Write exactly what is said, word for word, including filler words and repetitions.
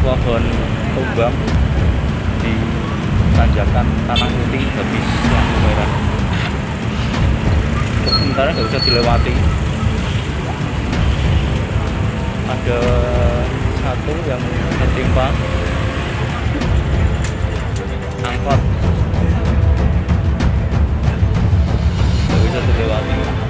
pohon tumbang di tanjakan Tanah Putih habis lampu merah. Sementara nggak bisa dilewati. Ada satu yang tertimpa angkot, nggak bisa dilewati.